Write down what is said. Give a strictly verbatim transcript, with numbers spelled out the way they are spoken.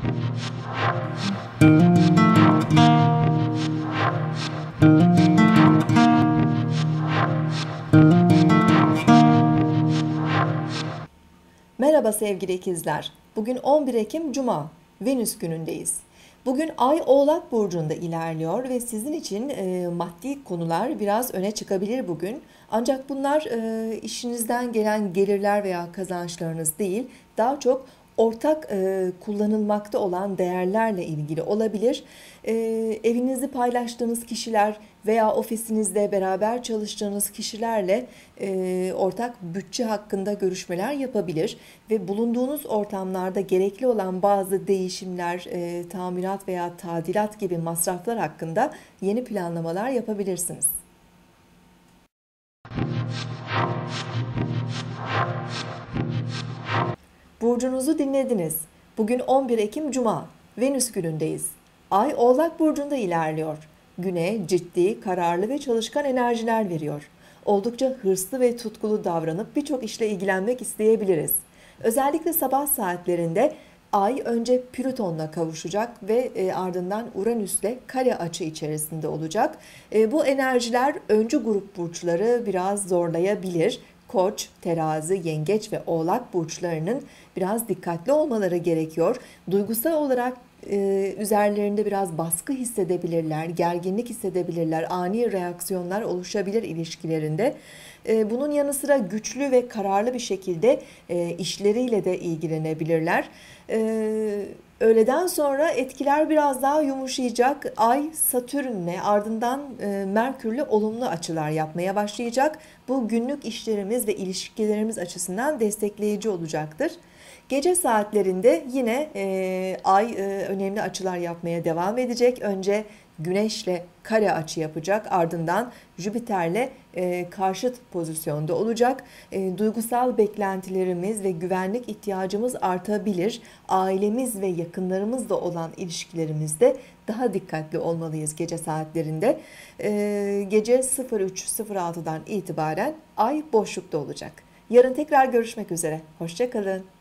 Merhaba sevgili ikizler. Bugün on bir Ekim Cuma, Venüs günündeyiz. Bugün Ay Oğlak Burcu'nda ilerliyor ve sizin için e, maddi konular biraz öne çıkabilir bugün. Ancak bunlar e, işinizden gelen gelirler veya kazançlarınız değil, daha çok ortak e, kullanılmakta olan değerlerle ilgili olabilir. E, evinizi paylaştığınız kişiler veya ofisinizde beraber çalıştığınız kişilerle e, ortak bütçe hakkında görüşmeler yapabilir ve bulunduğunuz ortamlarda gerekli olan bazı değişimler, e, tamirat veya tadilat gibi masraflar hakkında yeni planlamalar yapabilirsiniz. Burcunuzu dinlediniz. Bugün on bir Ekim Cuma, Venüs günündeyiz. Ay Oğlak Burcu'nda ilerliyor. Güne ciddi, kararlı ve çalışkan enerjiler veriyor. Oldukça hırslı ve tutkulu davranıp birçok işle ilgilenmek isteyebiliriz. Özellikle sabah saatlerinde Ay önce Plüton'la kavuşacak ve e, ardından Uranüs'le kare açı içerisinde olacak. E, bu enerjiler öncü grup burçları biraz zorlayabilir. Koç, Terazi, Yengeç ve Oğlak burçlarının biraz dikkatli olmaları gerekiyor. Duygusal olarak e, üzerlerinde biraz baskı hissedebilirler, gerginlik hissedebilirler, ani reaksiyonlar oluşabilir ilişkilerinde. E, bunun yanı sıra güçlü ve kararlı bir şekilde e, işleriyle de ilgilenebilirler. E, öğleden sonra etkiler biraz daha yumuşayacak. Ay Satürn'le ardından e, Merkür'le olumlu açılar yapmaya başlayacak. Bu günlük işlerimiz ve ilişkilerimiz açısından destekleyici olacaktır. Gece saatlerinde yine e, Ay e, önemli açılar yapmaya devam edecek. Önce Güneş'le kare açı yapacak, ardından Jüpiter'le e, karşıt pozisyonda olacak. E, duygusal beklentilerimiz ve güvenlik ihtiyacımız artabilir. Ailemiz ve yakınlarımızla olan ilişkilerimizde daha dikkatli olmalıyız gece saatlerinde. E, gece sıfır üç sıfır altıdan itibaren Ay boşlukta olacak. Yarın tekrar görüşmek üzere. Hoşça kalın.